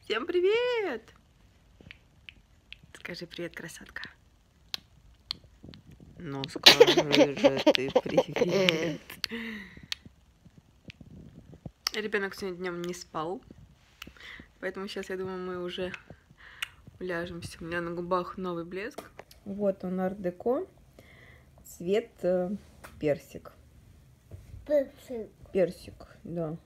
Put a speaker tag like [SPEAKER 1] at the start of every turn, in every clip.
[SPEAKER 1] Всем привет! Скажи привет, красотка. Ну, скажи же ты привет. Ребенок сегодня днем не спал, поэтому сейчас, я думаю, мы уже уляжемся. У меня на губах новый блеск. Вот он, арт-деко. Цвет персик. Персик, да.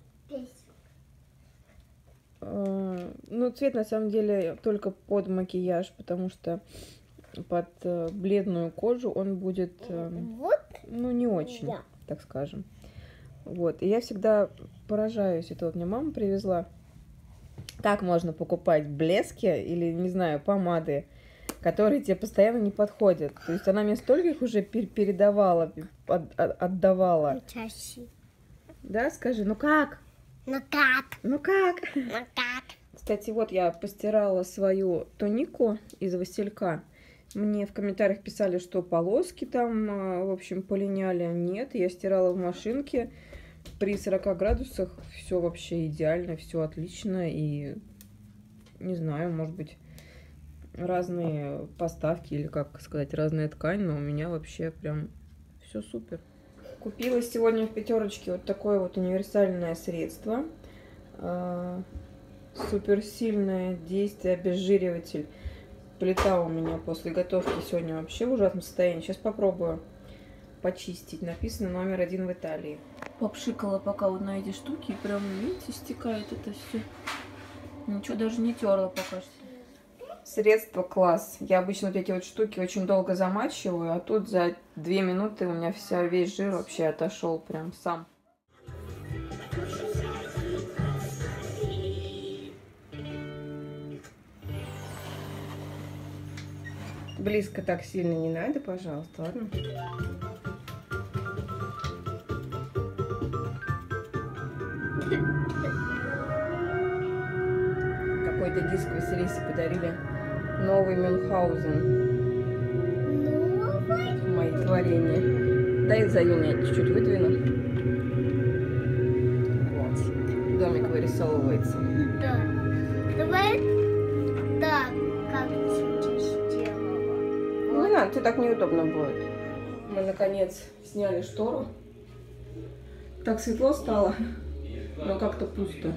[SPEAKER 1] Ну, цвет на самом деле только под макияж, потому что под бледную кожу он будет, ну, не очень, так скажем. Вот, и я всегда поражаюсь, это вот мне мама привезла, как можно покупать блески или, не знаю, помады, которые тебе постоянно не подходят. То есть она мне столько их уже передавала, отдавала. Да, скажи, ну как?
[SPEAKER 2] Ну как?
[SPEAKER 1] Ну как?
[SPEAKER 2] Ну как?
[SPEAKER 1] Кстати, вот я постирала свою тунику из василька. Мне в комментариях писали, что полоски там, в общем, полиняли. Нет, я стирала в машинке. При 40 градусах все вообще идеально, все отлично. И не знаю, может быть, разные поставки или, как сказать, разная ткань, но у меня вообще прям все супер. Купила сегодня в пятерочке вот такое вот универсальное средство. Суперсильное действие, обезжириватель. Плита у меня после готовки сегодня вообще в ужасном состоянии. Сейчас попробую почистить. Написано номер 1 в Италии. Попшикала пока вот на эти штуки. Прям, видите, стекает это все. Ничего даже не терла пока что. Средство класс. Я обычно вот эти вот штуки очень долго замачиваю, а тут за 2 минуты у меня весь жир вообще отошел прям сам. Близко так сильно не надо, пожалуйста, ладно? Какой-то диск Василисе подарили. Новый Мюнхгаузен. Мои творения. Дай Заю я чуть-чуть выдвину. Вот. Домик вырисовывается.
[SPEAKER 2] Да. Давай так, как ты сделала.
[SPEAKER 1] Ну, не надо, тебе так неудобно будет. Мы, наконец, сняли штору. Так светло стало, но как-то пусто.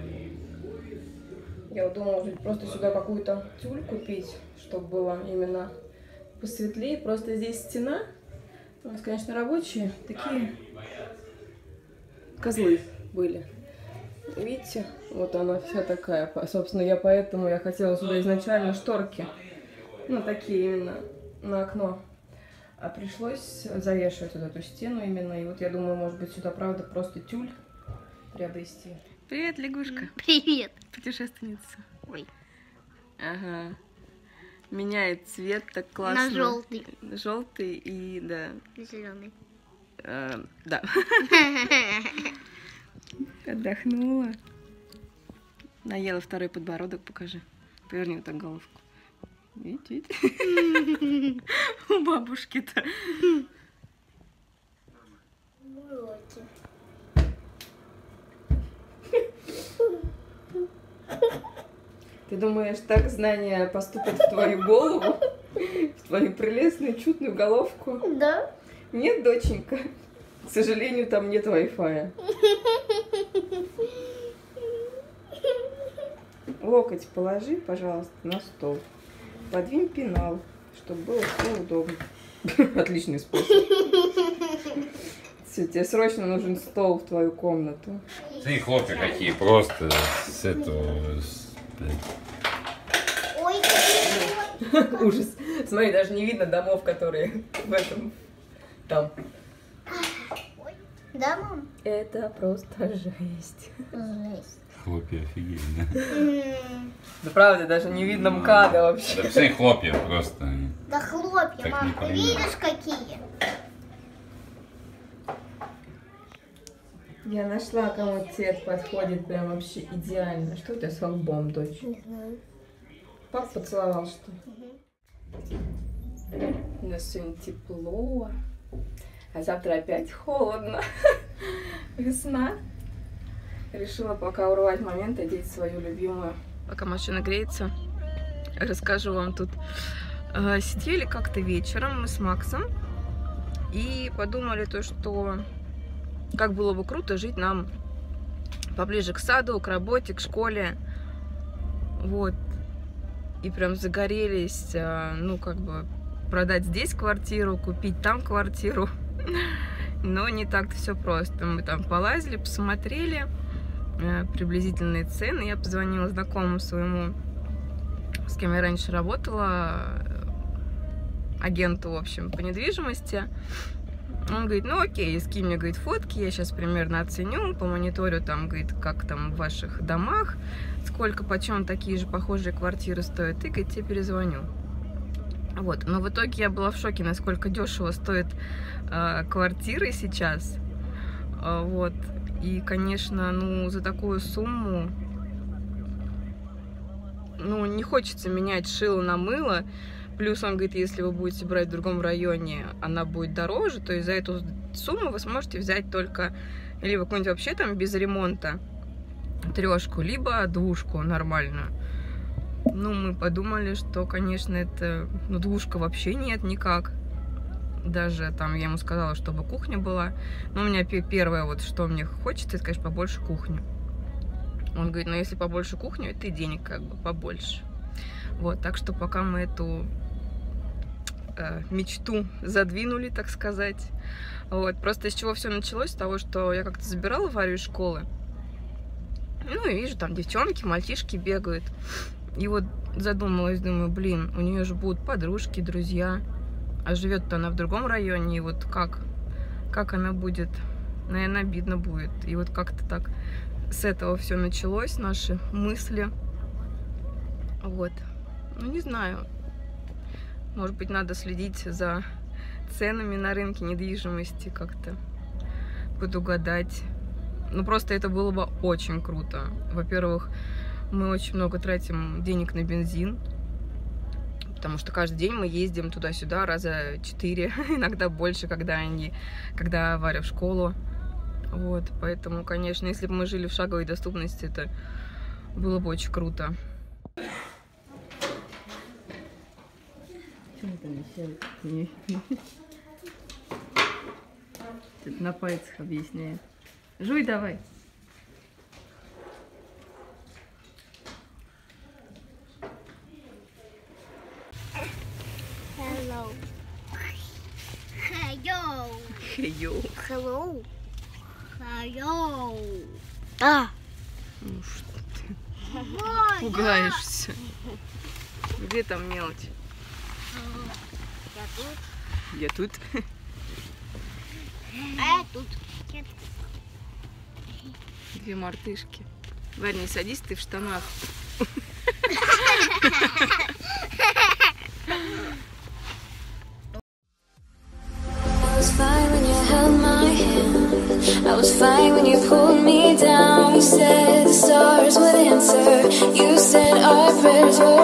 [SPEAKER 1] Я вот думала, может быть, просто сюда какую-то тюль купить, чтобы было именно посветлее. Просто здесь стена. У нас, конечно, рабочие. Такие козлы были. Видите? Вот она вся такая. Собственно, я хотела сюда изначально шторки. Ну, такие именно на окно. А пришлось завешивать вот эту стену именно. И вот я думаю, может быть, сюда, правда, просто тюль приобрести. Привет, лягушка.
[SPEAKER 2] Привет.
[SPEAKER 1] Путешественница.
[SPEAKER 2] Ой.
[SPEAKER 1] Ага. Меняет цвет так классно.
[SPEAKER 2] На желтый.
[SPEAKER 1] Желтый и, да.
[SPEAKER 2] Зеленый.
[SPEAKER 1] Да. Отдохнула. Наела второй подбородок, покажи. Поверни вот так головку. Видите? У бабушки-то. Ты думаешь, так знания поступят в твою голову? В твою прелестную, чудную головку?
[SPEAKER 2] Да.
[SPEAKER 1] Нет, доченька. К сожалению, там нет Wi-Fi. Локоть положи, пожалуйста, на стол. Подвинь пенал, чтобы было все удобно. Отличный способ. Все, тебе срочно нужен стол в твою комнату.
[SPEAKER 3] Смотри, хлопья какие, просто с этого...
[SPEAKER 2] Ой,
[SPEAKER 1] Ужас. Смотри, даже не видно домов, которые в этом... Там.
[SPEAKER 2] да, мам?
[SPEAKER 1] Это просто жесть.
[SPEAKER 2] Жесть.
[SPEAKER 3] Хлопья офигенно.
[SPEAKER 1] Да правда, даже не видно МКАДа вообще.
[SPEAKER 3] Да посмотри, хлопья просто.
[SPEAKER 2] Да хлопья,
[SPEAKER 3] Так
[SPEAKER 2] мам,
[SPEAKER 3] не
[SPEAKER 2] ты
[SPEAKER 3] понимаю.
[SPEAKER 2] видишь какие?
[SPEAKER 1] Я нашла, кому цвет подходит прям вообще идеально. Что у тебя с лбом, дочь?
[SPEAKER 2] Не знаю.
[SPEAKER 1] Папа поцеловал, что ли? У нас сегодня тепло, а завтра опять холодно. Весна. Решила пока урвать момент одеть свою любимую Пока машина греется, расскажу вам тут. Сидели как-то вечером мы с Максом и подумали то, что как было бы круто жить нам поближе к саду, к работе, к школе. Вот. И прям загорелись, ну, как бы, продать здесь квартиру, купить там квартиру. Но не так-то все просто. Мы там полазили, посмотрели приблизительные цены. Я позвонила знакомому своему, с кем я раньше работала, агенту, в общем, по недвижимости. Он говорит, ну окей, скинь мне, говорит, фотки, я сейчас примерно оценю, по мониторю там, говорит, как там в ваших домах, сколько, почем такие же похожие квартиры стоят, и, говорит, тебе перезвоню. Вот, но в итоге я была в шоке, насколько дешево стоят квартиры сейчас. Вот, и, конечно, ну, за такую сумму, ну, не хочется менять шило на мыло. Плюс он говорит, если вы будете брать в другом районе, она будет дороже, то есть за эту сумму вы сможете взять только либо какую-нибудь вообще там без ремонта трешку, либо двушку нормальную. Ну, мы подумали, что, конечно, это, ну, двушка вообще нет никак. Даже там я ему сказала, чтобы кухня была. Но у меня первое, вот что мне хочется, это, конечно, побольше кухню. Он говорит, ну, если побольше кухню, это и денег как бы побольше. Вот, так что пока мы эту мечту задвинули, так сказать. Вот, просто из чего все началось? С того, что я как-то забирала Варю из школы. Ну, и вижу, там девчонки, мальчишки бегают. И вот задумалась, думаю, блин, у нее же будут подружки, друзья. А живет-то она в другом районе, и вот как она будет? Наверное, обидно будет. И вот как-то так с этого все началось, наши мысли. Вот. Ну, не знаю. Может быть, надо следить за ценами на рынке недвижимости, как-то предугадать. Ну, просто это было бы очень круто. Во-первых, мы очень много тратим денег на бензин, потому что каждый день мы ездим туда-сюда раза 4, иногда больше, когда Варя в школу. Вот, поэтому, конечно, если бы мы жили в шаговой доступности, это было бы очень круто. Что там еще? Тут на пальцах объясняет. Жуй давай.
[SPEAKER 2] Hello. Hello.
[SPEAKER 1] Hello.
[SPEAKER 2] Hello. Hello. А.
[SPEAKER 1] Ну что ты? Пугаешься. Где там мелочь?
[SPEAKER 2] Я тут.
[SPEAKER 1] Я тут.
[SPEAKER 2] А я тут.
[SPEAKER 1] Две мартышки. Варя, не садись, ты в штанах.
[SPEAKER 4] I was fine when you pulled me down. You said the stars would answer. You said our prayers were